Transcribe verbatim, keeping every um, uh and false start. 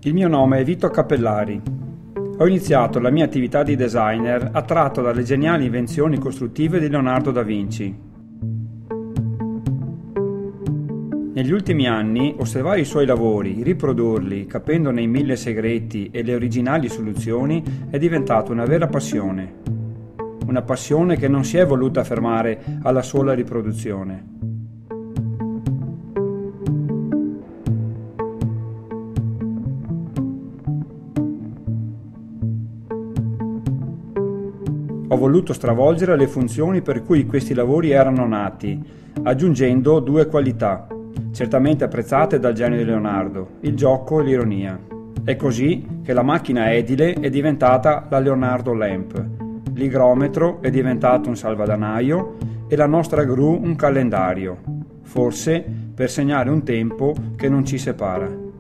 Il mio nome è Vito Cappellari. Ho iniziato la mia attività di designer attratto dalle geniali invenzioni costruttive di Leonardo da Vinci. Negli ultimi anni, osservare i suoi lavori, riprodurli, capendone i mille segreti e le originali soluzioni è diventato una vera passione. Una passione che non si è voluta fermare alla sola riproduzione. Ho voluto stravolgere le funzioni per cui questi lavori erano nati, aggiungendo due qualità, certamente apprezzate dal genio di Leonardo, il gioco e l'ironia. È così che la macchina edile è diventata la Leonardo Lamp, l'igrometro è diventato un salvadanaio e la nostra gru un calendario, forse per segnare un tempo che non ci separa.